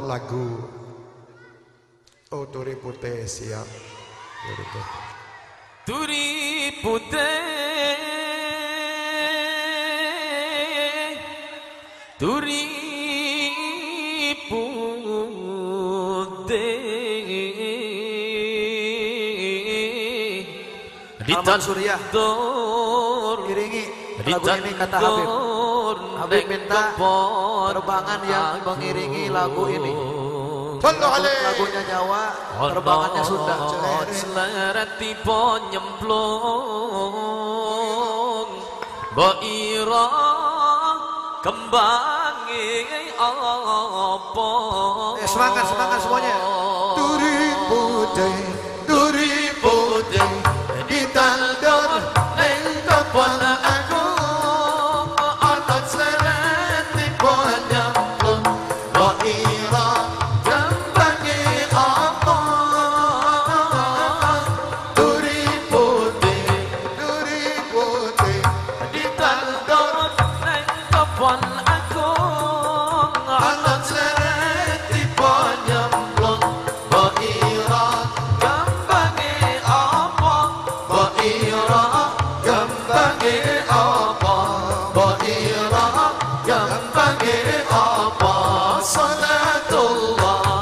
lagu Oh Turi Putih siap. Turi Putih, Turi Putih di Surya iringi lagu ini kata Habib. Habib minta terbangan yang mengiringi lagu ini. Lagunya Jawa, terbangannya Sunda. Seleret tiba nyemplung Boira kembangi apa. Semangat semuanya. Turi Putih, Turi Putih di taldor neng kapan aku otot seleret tiba nyemplung Boira kembangi apa. Turi Putih, Turi Putih di taldor neng kapan aku otot seleret tiba nyemplung Boira kembangi apa. Boira gembangi apa, Boira gembangi apa, salatullah.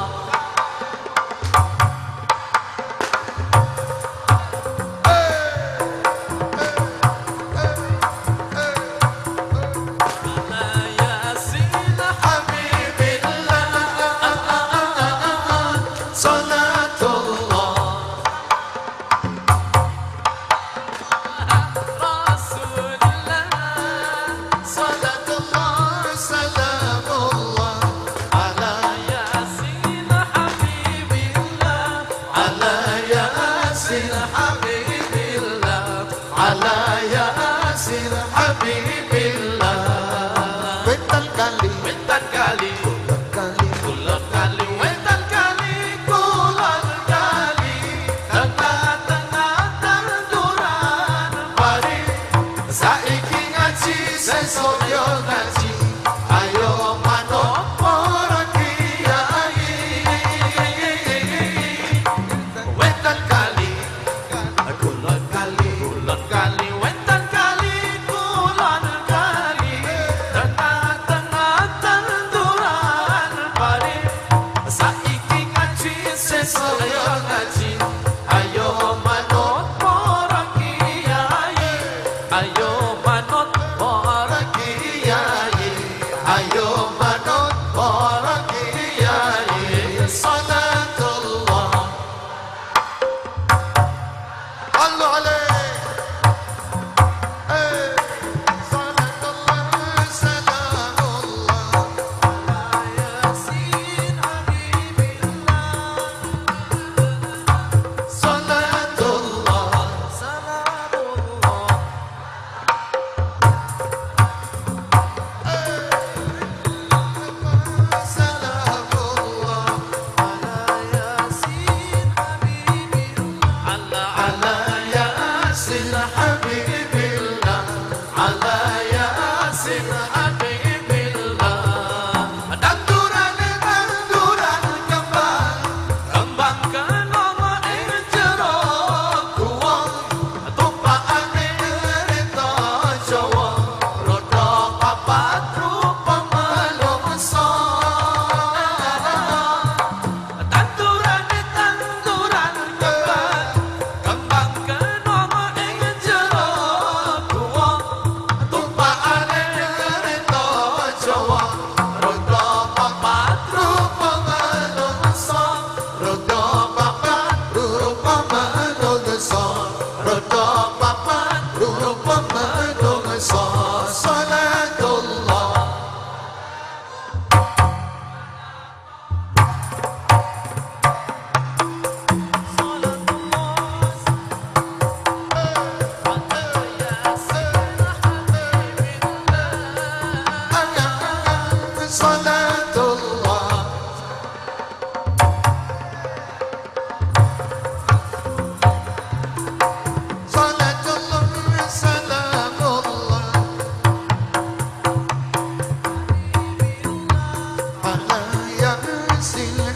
sing